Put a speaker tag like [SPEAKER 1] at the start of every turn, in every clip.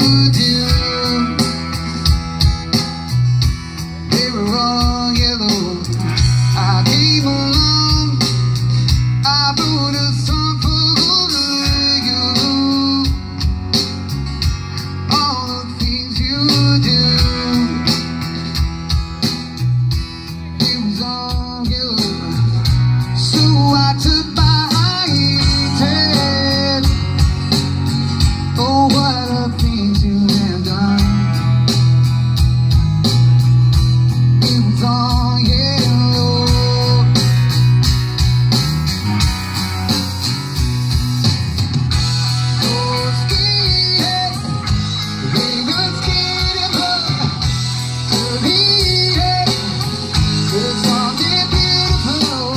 [SPEAKER 1] do. They were all yellow. I came along, I wrote a song for you. All the things you do. It was all yellow, so I took my hand. Oh, what the things you have done. It was all yellow. Oh, skinhead, they were skinny, but to me, it's something beautiful.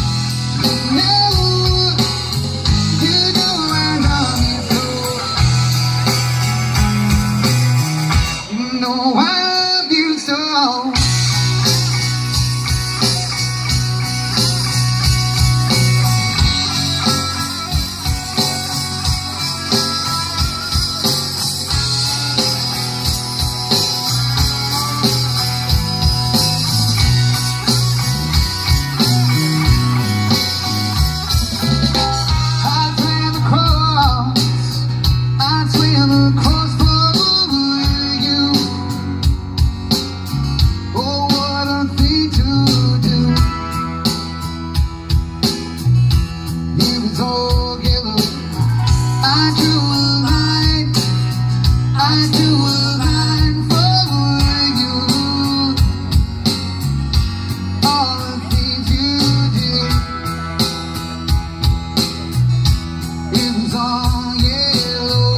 [SPEAKER 1] You know I love you so. You know I love you so. I swam across for you. Oh, what a thing to do. It was all yellow. I drew a line. I drew a line for you. All the things you did. It was all yellow.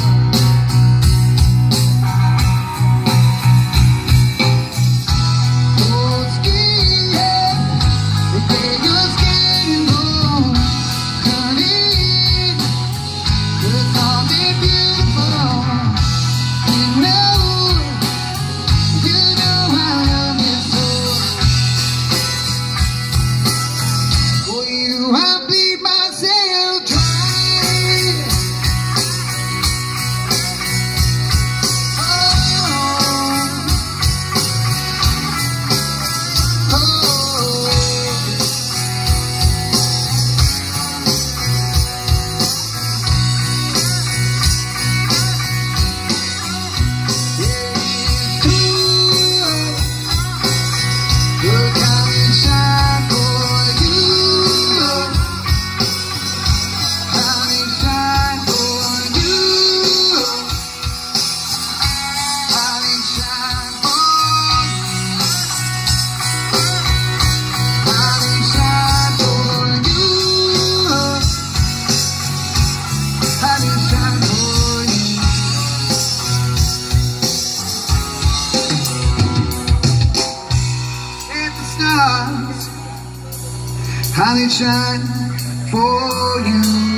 [SPEAKER 1] Oh, skinhead, they were skin and bone, honey. There's something beautiful. You know I love you so. For you, I beat myself dry. How they shine for you.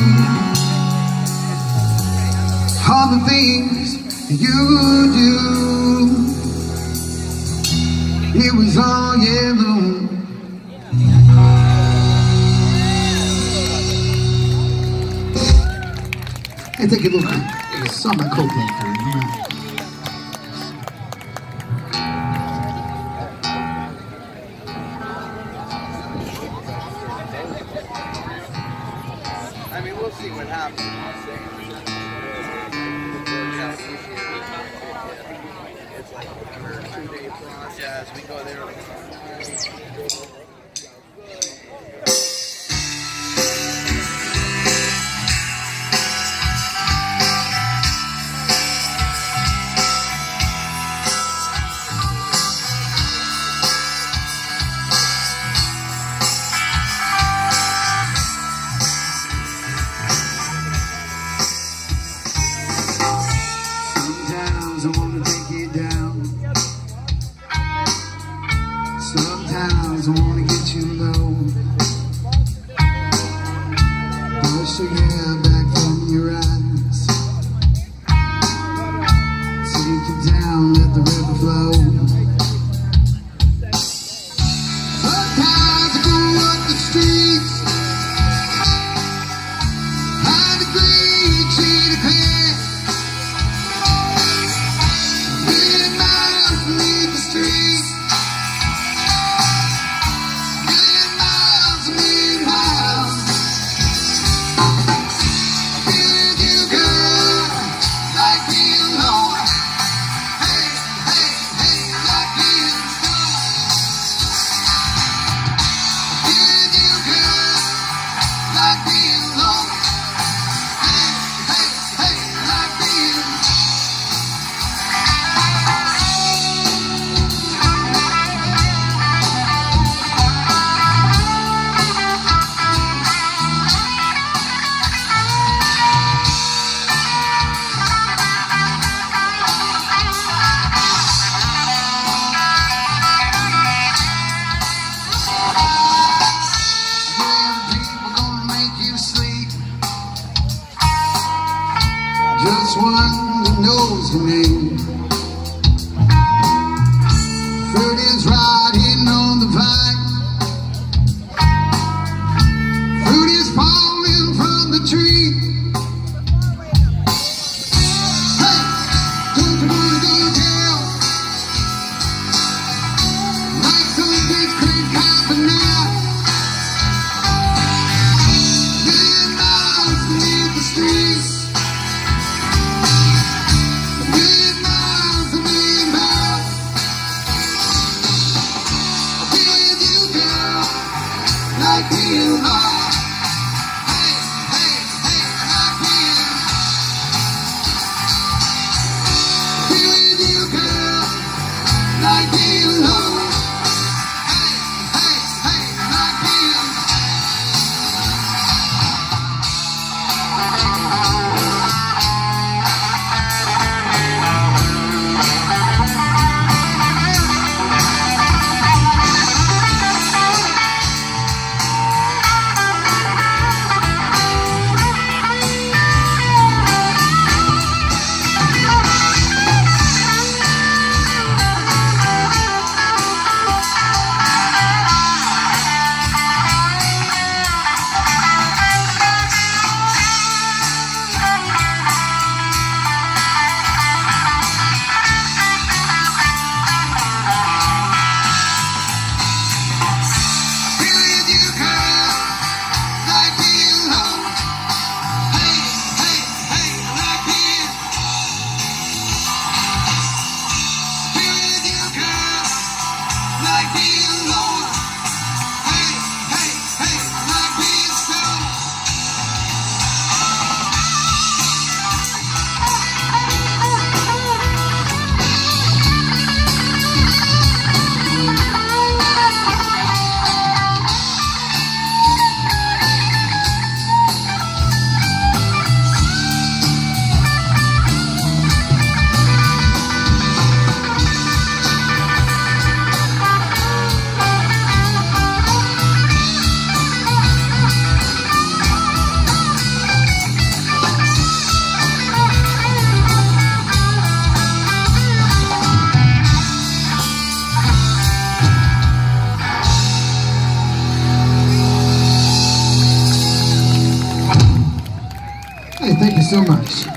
[SPEAKER 1] All the things you do. It was all yellow. Hey, take a look. I saw my coat back for you.
[SPEAKER 2] I mean, we'll see what happens. It's like a 2-day process. We go there.
[SPEAKER 1] Sometimes I wanna take you down. Sometimes I wanna get you low. Push your hair back from your eyes. Take you down, let the river flow. Sometimes I go up the streets. High degree, cheated pants. to me. Fruit is rotting on the vine. Fruit is falling from the tree. Hey, don't you wanna go down? Like some big creek coffin now. Million miles beneath the streets. Like you are. Hey, hey, hey, like you. Be with you, girl. Like you are. Hey, hey, hey, like you.
[SPEAKER 3] Hey, thank you so much.